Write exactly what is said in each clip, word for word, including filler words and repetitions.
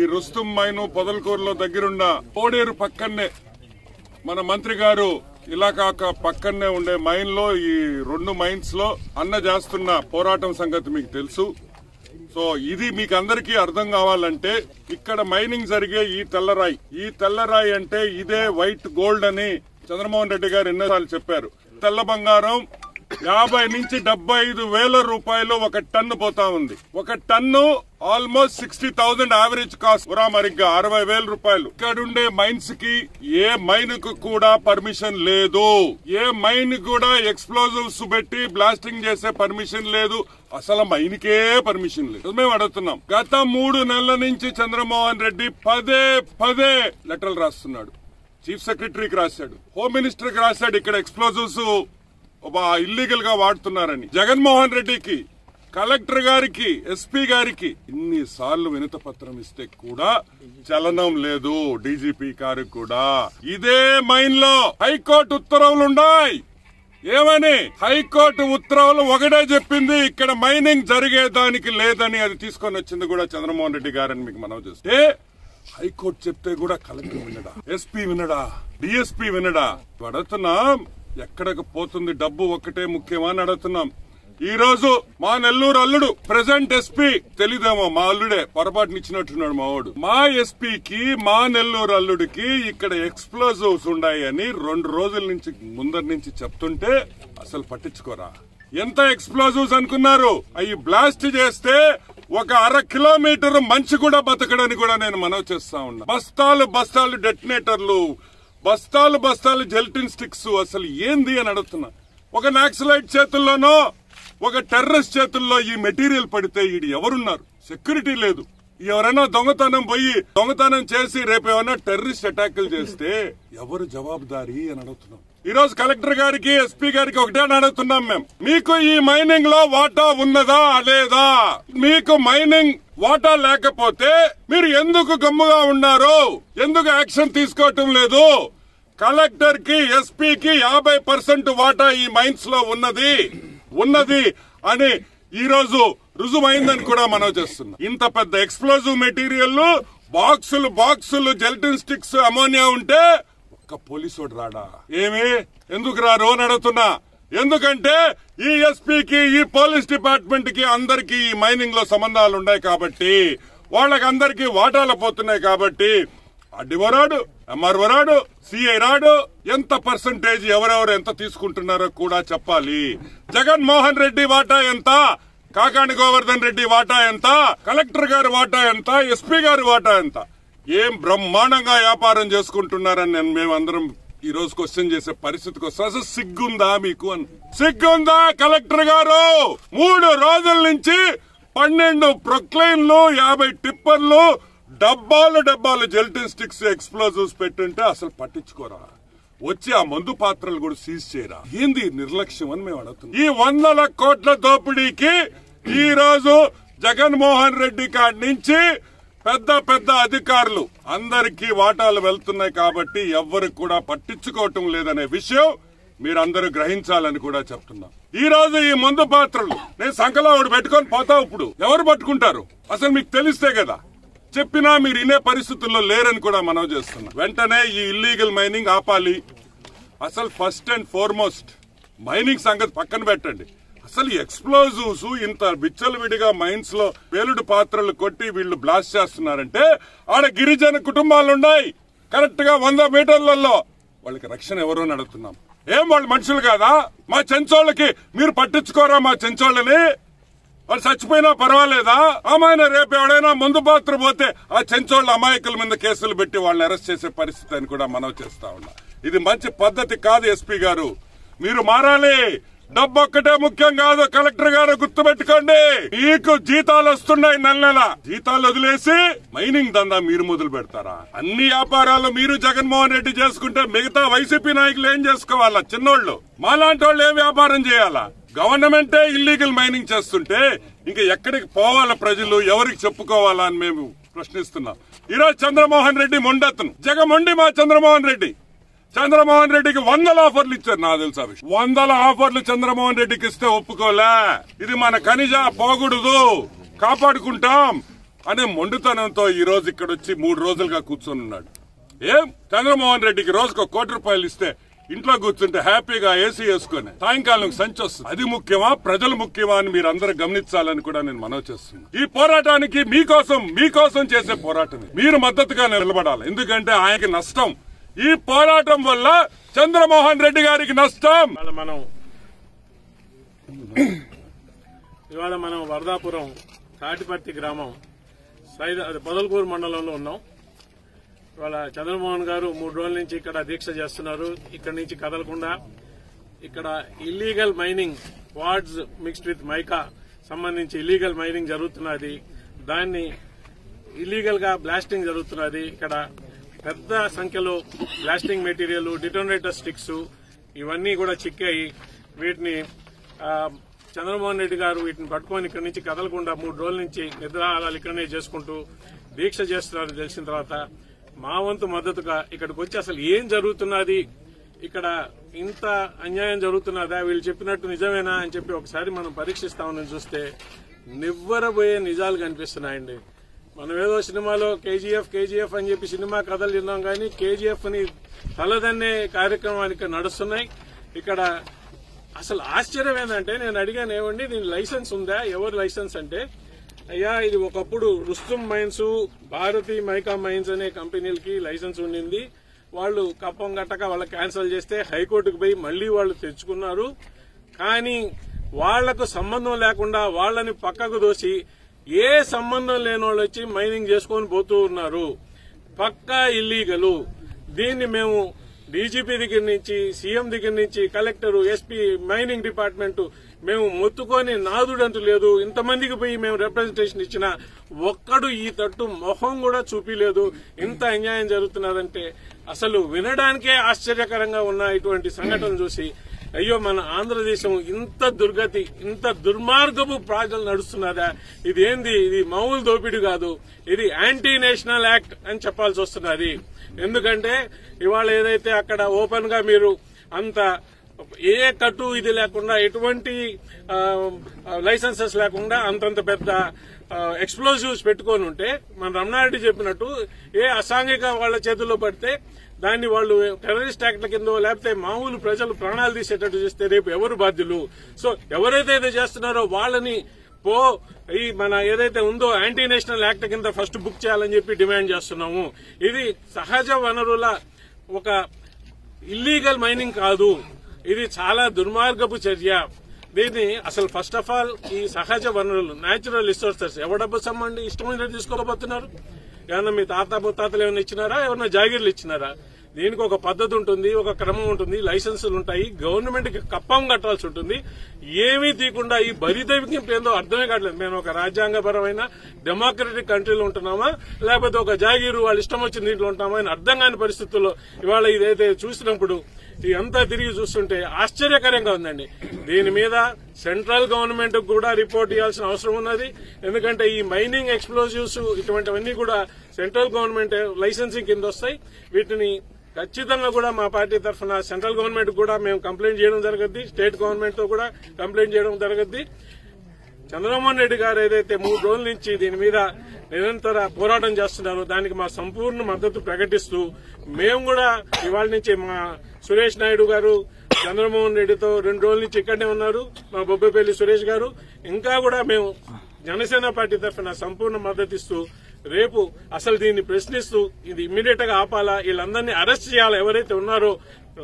ఈ రుస్తుం మైను పొదలకూరులో దగ్గరున్న కోడేరు పక్కనే మన మంత్రి గారు ఇలాకాక పక్కనే ఉండే మైన్ లో ఈ రెండు మైన్స్ లో అన్న చేస్తున్న పోరాటం సంగతి మీకు తెలుసు. సో ఇది మీకు అందరికీ అర్థం కావాలంటే ఇక్కడ మైనింగ్ జరిగే ఈ తెల్లరాయి ఈ తెల్లరాయి అంటే ఇదే వైట్ గోల్డ్ అని చంద్రమోహన్ రెడ్డి గారు ఎన్నోసార్లు చెప్పారు. తెల్ల బంగారం యాభై నుంచి డెబ్బై ఐదు వేల రూపాయలు ఒక టన్ను పోతా ఉంది. ఒక ton almost sixty thousand average cost ఉరామరిగ్గా అరవై వేల రూపాయలు. ఇక్కడుండే మైన్స్ కి ఏ మైన్ కు కూడా పర్మిషన్ లేదు. ఏ మైన్ కూడా ఎక్స్ప్లోజివ్స్ పెట్టి బ్లాస్టింగ్ చేసే పర్మిషన్ లేదు. అసలు మైన్ కే పర్మిషన్ లేదు. మేము అడుగుతున్నాం. గత మూడు నెలల నుంచి చంద్రమోహన్ రెడ్డి పదే పదే లెటర్లు రాస్తున్నాడు. చీఫ్ సెక్రటరీకి రాశాడు, హోమ్ మినిస్టర్ కి రాశాడు ఇక్కడ ఎక్స్ప్లోజివ్స్ ఇల్లీగల్ గా వాడుతున్నారని. జగన్మోహన్ రెడ్డికి, కలెక్టర్ గారికి, ఎస్పీ గారికి ఇన్ని సార్లు వినతి పత్రం ఇస్తే కూడా చలనం లేదు. డీజీపీ గారికి కూడా ఇదే మైన్ లో హైకోర్టు ఉత్తర్వులున్నాయి. ఏమని? హైకోర్టు ఉత్తర్వులు ఒకటే చెప్పింది ఇక్కడ మైనింగ్ జరిగేదానికి లేదని. అది తీసుకొని వచ్చింది కూడా చంద్రమోహన్ రెడ్డి గారని మీకు మనవి చేస్తే, హైకోర్టు చెప్తే కూడా కలెక్టర్ వినడా, ఎస్పీ వినడా, డిఎస్పీ వినడా? అడుగుతున్నాం ఎక్కడికి పోతుంది డబ్బు ఒక్కటే ముఖ్యమా అని అడుగుతున్నాం. ఈ రోజు మా నెల్లూరు అల్లుడు ప్రెసెంట్ ఎస్పీ తెలీదేమో, మా అల్లుడే పొరపాటుని ఇచ్చినట్టున్నాడు మా వాడు. మా ఎస్పీకి మా నెల్లూరు అల్లుడికి ఇక్కడ ఎక్స్ప్లోజివ్స్ ఉన్నాయని రెండు రోజుల నుంచి ముందర నుంచి చెప్తుంటే అసలు పట్టించుకోరా. ఎంత ఎక్స్ప్లోజివ్స్ అనుకున్నారు? అవి బ్లాస్ట్ చేస్తే ఒక అర కిలోమీటర్ మంచి కూడా బతకడని కూడా నేను మనవి చేస్తా ఉన్నా. బస్తాలు బస్తాలు డెటనేటర్లు, బస్తాలు బస్తాలు జెల్టిన్ స్టిక్స్. అసలు ఏంది అని అడుగుతున్నా. ఒక నాక్సలైట్ చేతుల్లోనో ఒక టెర్రరిస్ట్ చేతుల్లో ఈ మెటీరియల్ పడితే ఈడు ఎవరున్నారు? సెక్యూరిటీ లేదు. ఎవరైనా దొంగతనం పోయి దొంగతనం చేసి రేపు ఏమైనా టెర్రరిస్ట్ అటాకులు చేస్తే ఎవరు జవాబుదారీ అని అడుగుతున్నాం. ఈ రోజు కలెక్టర్ గారికి, ఎస్పీ గారికి ఒకటే అడుగుతున్నాం మేము, మీకు ఈ మైనింగ్ లో వాటా ఉన్నదా లేదా? మీకు మైనింగ్ వాటా లేకపోతే మీరు ఎందుకు గమ్ముగా ఉన్నారు? ఎందుకు యాక్షన్ తీసుకోవటం లేదు? కలెక్టర్ కి, ఎస్పీకి యాభై పర్సెంట్ వాటా ఈ మైన్స్ లో ఉన్నది ఉన్నది అని ఈ రోజు రుజువైందని కూడా మనం చేస్తున్నాం. ఇంత పెద్ద ఎక్స్ప్లోజివ్ మెటీరియల్ బాక్సులు బాక్సులు జెల్టిన్ స్టిక్స్, అమోనియా ఉంటే ఒక్క పోలీసోడు రాడా? ఏమి ఎందుకు రారు అని అడుగుతున్నా. ఎందుకంటే ఈ ఎస్పీకి, ఈ పోలీస్ డిపార్ట్మెంట్ కి అందరికి ఈ మైనింగ్ లో సంబంధాలు ఉన్నాయి కాబట్టి, వాళ్ళకి అందరికి వాటాలు పోతున్నాయి కాబట్టి అడ్డివో రాడు, ఎంఆర్ఓ రాడు, సిఐ రాడు. ఎంత పర్సంటేజ్ ఎవరెవరు ఎంత తీసుకుంటున్నారో కూడా చెప్పాలి. జగన్మోహన్ రెడ్డి వాటా ఎంత, కాకాని గోవర్ధన్ రెడ్డి వాటా ఎంత, కలెక్టర్ గారి వాటా ఎంత, ఎస్పీ గారి వాటా ఎంత? ఏం బ్రహ్మాండంగా వ్యాపారం చేసుకుంటున్నారని నేను మేమందరం ఈ రోజు క్వశ్చన్ చేసే పరిస్థితికి వస్తా. అసలు సిగ్గుందా మీకు అని? సిగ్గుందా? కలెక్టర్ గారు మూడు రోజుల నుంచి పన్నెండు ప్రొక్లైన్లు, యాభై టిప్పర్లు, డబ్బాలు డబ్బాలు జెల్టిన్ స్టిక్స్, ఎక్స్ప్లోజివ్స్ పెట్టుంటే అసలు పట్టించుకోరా? వచ్చి ఆ మందు పాత్రలు కూడా సీజ్ చేయరా? ఏంది నిర్లక్ష్యం అని మేము అడుగుతున్నాం. ఈ వందల కోట్ల దోపిడీకి ఈ రోజు జగన్మోహన్ రెడ్డి కాడి నుంచి పెద్ద పెద్ద అధికారులు అందరికీ వాటాలు వెళ్తున్నాయి కాబట్టి ఎవ్వరు కూడా పట్టించుకోవటం లేదనే విషయం మీరందరూ గ్రహించాలని కూడా చెప్తున్నాం. ఈ రోజు ఈ మందు పాత్రలు నేను సంకలో ఒకటి పెట్టుకొని పోతా, ఇప్పుడు ఎవరు పట్టుకుంటారు? అసలు మీకు తెలిస్తే కదా. చెప్పినా మీరు ఇనే పరిస్థితుల్లో లేరని కూడా మనం చేస్తున్నాం. వెంటనే ఈ ఇల్లీగల్ మైనింగ్ ఆపాలి. అసలు ఫస్ట్ అండ్ ఫార్మోస్ట్ మైనింగ్ సంగతి పక్కన పెట్టండి. అసలు ఎక్స్ప్లోజివ్స్ ఇంత విచ్చలవిడిగా మైన్స్ లో పేలుడు పాత్రలు కొట్టి వీళ్లు బ్లాస్ట్ చేస్తున్నారంటే ఆడ గిరిజన కుటుంబాలు ఉన్నాయి కరెక్ట్ గా వంద మీటర్లలో. వాళ్ళకి రక్షణ ఎవరో అడుగుతున్నాం. ఏం వాళ్ళు మనుషులు కాదా? మా చెంచోళ్ళకి మీరు పట్టించుకోరా? మా చెంచోళ్ళని వాళ్ళు చచ్చిపోయినా పర్వాలేదా? అమ్మాయిన రేపు ఎవడైనా ముందు పాత్ర పోతే ఆ చెంచోళ్ళ అమాయకుల మీద కేసులు పెట్టి వాళ్ళని అరెస్ట్ చేసే పరిస్థితి అని కూడా మనం చేస్తా ఉన్నా. ఇది మంచి పద్ధతి కాదు. ఎస్పీ గారు మీరు మారాలి. డబ్బు ఒక్కటే ముఖ్యం కాదు. కలెక్టర్ గారు గుర్తుపెట్టుకోండి. మీకు జీతాలు వస్తున్నాయి నెల నెల. జీతాలు వదిలేసి మైనింగ్ దందా మీరు మొదలు పెడతారా? అన్ని వ్యాపారాలు మీరు జగన్మోహన్ రెడ్డి చేసుకుంటే మిగతా వైసీపీ నాయకులు ఏం చేసుకోవాలా? చిన్నోళ్లు మాలాంటి వాళ్ళు ఏం వ్యాపారం చేయాలా? గవర్నమెంటే ఇల్లీగల్ మైనింగ్ చేస్తుంటే ఇంకా ఎక్కడికి పోవాలా ప్రజలు? ఎవరికి చెప్పుకోవాలా అని మేము ప్రశ్నిస్తున్నాం. ఈరోజు చంద్రమోహన్ రెడ్డి మొండెత్తను జగమొండి మా చంద్రమోహన్ రెడ్డి చంద్రమోహన్ రెడ్డికి వందల ఆఫర్లు ఇచ్చారు. నాకు తెలుసా వందల ఆఫర్లు చంద్రమోహన్ రెడ్డికి ఇస్తే ఒప్పుకోలే. ఇది మన ఖనిజ పోకూడదు, కాపాడుకుంటాం. అనే మొండుతనంతో ఈ రోజు ఇక్కడ వచ్చి మూడు రోజులుగా కూర్చొని ఉన్నాడు. ఏం చంద్రమోహన్ రెడ్డికి రోజుకు కోటి రూపాయలు ఇస్తే ఇంట్లో కూర్చుంటే హ్యాపీగా ఏసీ వేసుకుని సాయంకాలం సంచి వస్తుంది. అది ముఖ్యమా, ప్రజలు ముఖ్యమా అని మీరు అందరూ గమనించాలని కూడా నేను మనవి చేస్తున్నాను. ఈ పోరాటానికి మీకోసం మీకోసం చేసే పోరాటం మీరు మద్దతుగా నిలబడాలి. ఎందుకంటే ఆయనకి నష్టం. ఈ పోరాటం వల్ల చంద్రమోహన్ రెడ్డి గారికి నష్టం. మనం ఇవాళ మనం వరదాపురం తాటిపర్తి గ్రామం పొదలకూరు మండలంలో ఉన్నాం. ఇవాళ చంద్రమోహన్ గారు మూడు రోజుల నుంచి ఇక్కడ దీక్ష చేస్తున్నారు. ఇక్కడ నుంచి కదలకుండా ఇక్కడ illegal mining wards mixed with mica సంబంధించి ఇల్లీగల్ మైనింగ్ జరుగుతున్నది. దాన్ని ఇల్లీగల్ గా బ్లాస్టింగ్ జరుగుతున్నది. ఇక్కడ పెద్ద సంఖ్యలో బ్లాస్టింగ్ మెటీరియల్, డిటోనేటర్ స్టిక్స్ ఇవన్నీ కూడా చిక్కాయి. వీటిని చంద్రమోహన్ రెడ్డి గారు వీటిని పట్టుకొని ఇక్కడి నుంచి కదలకుండా మూడు రోజుల నుంచి నిద్రాహారాలు ఇక్కడనే చేసుకుంటూ దీక్ష చేస్తున్నారు. తెలిసిన తర్వాత మా వంతు మద్దతుగా ఇక్కడికి వచ్చి అసలు ఏం జరుగుతున్నది, ఇక్కడ ఇంత అన్యాయం జరుగుతున్నదా, వీళ్ళు చెప్పినట్టు నిజమేనా అని చెప్పి ఒకసారి మనం పరీక్షిస్తామని చూస్తే నివ్వరబోయే నిజాలు కనిపిస్తున్నాయండి. మనం ఏదో సినిమాలో కేజీఎఫ్ కేజీఎఫ్ అని చెప్పి సినిమా కథలు విన్నాం కానీ కేజీఎఫ్ ని తలదన్నే కార్యక్రమాలు ఇక్కడ నడుస్తున్నాయి. ఇక్కడ అసలు ఆశ్చర్యం ఏంటంటే నేను అడిగాను, ఏమండి దీని లైసెన్స్ ఉందా, ఎవరు లైసెన్స్ అంటే, అయ్యా ఇది ఒకప్పుడు Rustum mines, Bharati mica mines అనే కంపెనీలకి లైసెన్స్ ఉండింది. వాళ్ళు కప్పం గట్టక వాళ్ళ క్యాన్సిల్ చేస్తే హైకోర్టుకు పోయి మళ్లీ వాళ్ళు తెచ్చుకున్నారు. కానీ వాళ్లకు సంబంధం లేకుండా వాళ్ళని పక్కకు దోసి ఏ సంబంధం లేని వాళ్ళు వచ్చి మైనింగ్ చేసుకొని పోతూ ఉన్నారు. పక్కా ఇల్లీగలు. దీన్ని మేము డీజీపీ దగ్గర నుంచి, సీఎం దగ్గర నుంచి, కలెక్టర్, ఎస్పీ, మైనింగ్ డిపార్ట్మెంట్ మేము మొత్తుకొని నాదుడంటూ లేదు. ఇంతమందికి పోయి మేము రిప్రజెంటేషన్ ఇచ్చినా ఒక్కడు ఈ తట్టు మొహం కూడా చూపిలేదు. ఇంత అన్యాయం జరుగుతున్నదంటే అసలు వినడానికే ఆశ్చర్యకరంగా ఉన్న ఇటువంటి సంఘటన చూసి అయ్యో మన ఆంధ్రదేశం ఇంత దుర్గతి, ఇంత దుర్మార్గపు ప్రాజెక్టులు నడుస్తున్నదా, ఇది ఏంది, ఇది మామూలు దోపిడీ కాదు, ఇది యాంటీ నేషనల్ యాక్ట్ అని చెప్పాల్సి వస్తున్నది. ఎందుకంటే ఇవాళ ఏదైతే అక్కడ ఓపెన్ గా మీరు అంత ఏ కట్టు ఇది లేకుండా ఎటువంటి లైసెన్సెస్ లేకుండా అంతంత పెద్ద ఎక్స్ప్లోజివ్స్ పెట్టుకొని ఉంటే మన రమణారెడ్డి చెప్పినట్టు ఏ అసాంఘిక వాళ్ళ చేతుల్లో పడితే దాన్ని వాళ్ళు టెర్రరిస్ట్ యాక్ట్ల కింద లేకపోతే మామూలు ప్రజలు ప్రాణాలు తీసేటట్టు చేస్తే రేపు ఎవరు బాధ్యులు? సో ఎవరైతే ఇది చేస్తున్నారో వాళ్ళని పో ఈ మన ఏదైతే ఉందో యాంటీ నేషనల్ యాక్ట్ కింద ఫస్ట్ బుక్ చేయాలని చెప్పి డిమాండ్ చేస్తున్నాము. ఇది సహజ వనరుల ఒక ఇల్లీగల్ మైనింగ్ కాదు, ఇది చాలా దుర్మార్గపు చర్య. దీన్ని అసలు ఫస్ట్ ఆఫ్ ఆల్ ఈ సహజ వనరులు న్యాచురల్ రిసోర్సెస్ ఎవడబ్బు సమ్మండి ఇష్టం వచ్చినట్టు తీసుకోబోతున్నారు. ఏమన్నా మీ తాత ముత్తాతలు ఏమైనా ఇచ్చినారా, ఏమన్నా జాగీర్లు ఇచ్చినారా? దీనికి ఒక పద్ధతి ఉంటుంది, ఒక క్రమం ఉంటుంది, లైసెన్సులు ఉంటాయి, గవర్నమెంట్ కి కప్పం కట్టాల్సి ఉంటుంది. ఏమీ తీయకుండా ఈ బరితెగింపు ఏందో అర్థమే కావట్లేదు. మేము ఒక రాజ్యాంగపరమైన డెమోక్రటిక్ కంట్రీలో ఉంటున్నామా లేకపోతే ఒక జాగీరు వాళ్ళు ఇష్టం వచ్చిన దీంట్లో ఉంటామా అని అర్థం కాని పరిస్థితుల్లో ఇవాళ ఇదైతే చూసినప్పుడు ఇదంతా తిరిగి చూస్తుంటే ఆశ్చర్యకరంగా ఉందండి. దీని మీద సెంట్రల్ గవర్నమెంట్ కూడా రిపోర్ట్ ఇవ్వాల్సిన అవసరం ఉన్నది. ఎందుకంటే ఈ మైనింగ్ ఎక్స్ప్లోజివ్స్ ఇటువంటివన్నీ కూడా సెంట్రల్ గవర్నమెంట్ లైసెన్సింగ్ కింద వస్తాయి. వీటిని ఖచ్చితంగా కూడా మా పార్టీ తరఫున సెంట్రల్ గవర్నమెంట్ కూడా మేము కంప్లైంట్ చేయడం జరగద్ది, స్టేట్ గవర్నమెంట్ తో కూడా కంప్లైంట్ చేయడం జరగద్ది. చంద్రమోహన్ రెడ్డి గారు ఏదైతే మూడు రోజుల నుంచి దీని మీద నిరంతర పోరాటం చేస్తున్నారో దానికి మా సంపూర్ణ మద్దతు ప్రకటిస్తూ మేము కూడా ఇవాళ నుంచి మా సురేష్ నాయుడు గారు చంద్రమోహన్ రెడ్డితో రెండు రోజుల నుంచి ఇక్కడనే ఉన్నారు, మా బొబ్బపల్లి సురేష్ గారు. ఇంకా కూడా మేము జనసేన పార్టీ తరఫున సంపూర్ణ మద్దతు ఇస్తూ రేపు అసలు దీన్ని ప్రశ్నిస్తూ ఇది ఇమ్మీడియట్ గా ఆపాలా, వీళ్ళందరినీ అరెస్ట్ చేయాలా ఎవరైతే ఉన్నారో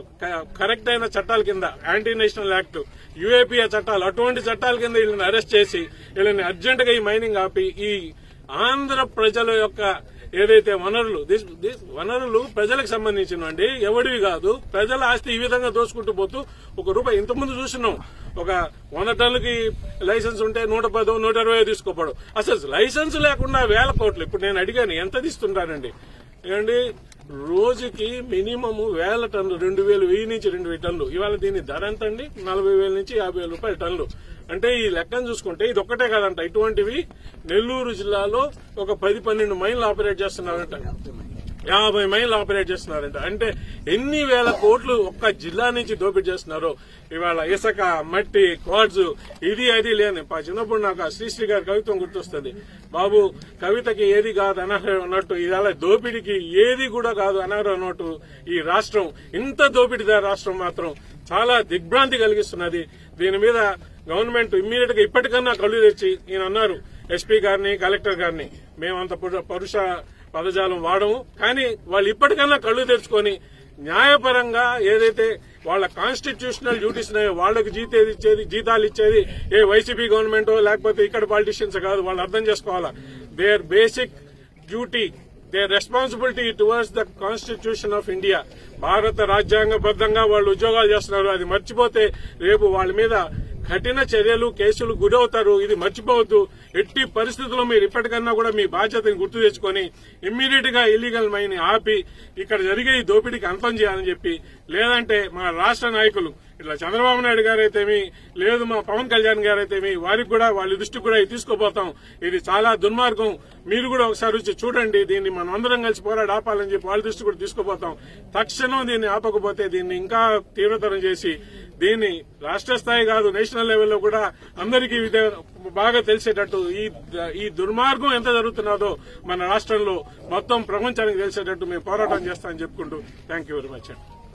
కరెక్ట్ అయిన చట్టాల కింద, యాంటీ నేషనల్ యాక్ట్, యూఏపీఏ చట్టాలు, అటువంటి చట్టాల కింద వీళ్ళని అరెస్ట్ చేసి వీళ్ళని అర్జెంట్ గా ఈ మైనింగ్ ఆపి ఈ ఆంధ్ర ప్రజల యొక్క ఏదైతే వనరులు వనరులు ప్రజలకు సంబంధించినవండి, ఎవడివి కాదు. ప్రజల ఆస్తి ఈ విధంగా దోచుకుంటూ పోతూ ఒక రూపాయి ఇంతకుముందు చూసినాం, ఒక వంద టన్నులకి లైసెన్స్ ఉంటే నూట పదో నూట ఇరవై తీసుకోపడు. అసలు లైసెన్స్ లేకుండా వేల కోట్లు. ఇప్పుడు నేను అడిగాను ఎంత తీస్తుంటారండి, ఏమండి రోజుకి మినిమం వేల టన్నులు, రెండు వేలు వెయ్యి నుంచి రెండు వేల టన్నులు. ఇవాళ దీని ధర ఎంత అండి? నలభై వేల నుంచి యాభై వేల రూపాయల టన్నులు. అంటే ఈ లెక్కను చూసుకుంటే ఇది ఒక్కటే కాదంట, ఇటువంటివి నెల్లూరు జిల్లాలో ఒక పది పన్నెండు మైన్లు ఆపరేట్ చేస్తున్నారంట. యాభై మైళ్ళు ఆపరేట్ చేస్తున్నారంట. అంటే ఎన్ని వేల కోట్లు ఒక్క జిల్లా నుంచి దోపిడీ చేస్తున్నారో. ఇవాళ ఇసుక, మట్టి, కార్డ్స్, ఇది అది లేని చిన్నప్పుడు నాకు ఆ శ్రీశ్రీ గారి కవిత్వం గుర్తొస్తుంది. బాబు, కవితకి ఏది కాదు అనర్హం అన్నట్టు ఇవాళ దోపిడీకి ఏది కూడా కాదు అనర్హం అన్నట్టు ఈ రాష్ట్రం, ఇంత దోపిడీదారు రాష్ట్రం మాత్రం చాలా దిగ్భ్రాంతి కలిగిస్తున్నది. దీని మీద గవర్నమెంట్ ఇమ్మీడియట్ గా ఇప్పటికన్నా కళ్ళు తెచ్చి, ఈయన అన్నారు ఎస్పీ గారిని, కలెక్టర్ గారిని, మేమంత పరుష పదజాలం వాడము, కానీ వాళ్ళు ఇప్పటికన్నా కళ్ళు తెచ్చుకొని న్యాయపరంగా ఏదైతే వాళ్ళ కాన్స్టిట్యూషనల్ డ్యూటీస్ ఉన్నాయో వాళ్ళకి జీతేది ఇచ్చేది జీతాలు ఇచ్చేది ఏ వైసీపీ గవర్నమెంటో లేకపోతే ఇక్కడ పాలిటిషియన్స్ కాదు. వాళ్ళు అర్థం చేసుకోవాలా. Their basic duty, their responsibility towards the constitution of India. భారత రాజ్యాంగబద్దంగా వాళ్ళు ఉద్యోగాలు చేస్తున్నారు. అది మర్చిపోతే రేపు వాళ్ళ మీద కఠిన చర్యలు, కేసులు గురవుతారు. ఇది మర్చిపోవద్దు. ఎట్టి పరిస్థితుల్లో మీరు ఇప్పటికన్నా కూడా మీ బాధ్యతను గుర్తు తెచ్చుకొని ఇమ్మీడియట్ గా ఇల్లీగల్ మైన్ ఆపి ఇక్కడ జరిగే ఈ దోపిడీకి అంతం చేయాలని చెప్పి, లేదంటే మా రాష్ట్ర నాయకులు ఇట్లా చంద్రబాబు నాయుడు గారైతేమి, లేదు మా పవన్ కళ్యాణ్ గారైతేమి, వారికి కూడా వాళ్ళ దృష్టికి కూడా ఇది తీసుకుపోతాం. ఇది చాలా దుర్మార్గం, మీరు కూడా ఒకసారి వచ్చి చూడండి, దీన్ని మనం అందరం కలిసి పోరాడి ఆపాలని చెప్పి వాళ్ళ దృష్టి కూడా తీసుకుపోతాం. తక్షణం దీన్ని ఆపకపోతే దీన్ని ఇంకా తీవ్రతరం చేసి దీన్ని రాష్ట్ర స్థాయి కాదు నేషనల్ లెవెల్లో కూడా అందరికీ బాగా తెలిసేటట్టు ఈ ఈ దుర్మార్గం ఎంత జరుగుతున్నదో మన రాష్ట్రంలో మొత్తం ప్రపంచానికి తెలిసేటట్టు మేము పోరాటం చేస్తామని చెప్పుకుంటూ థ్యాంక్ యూ వెరీ మచ్.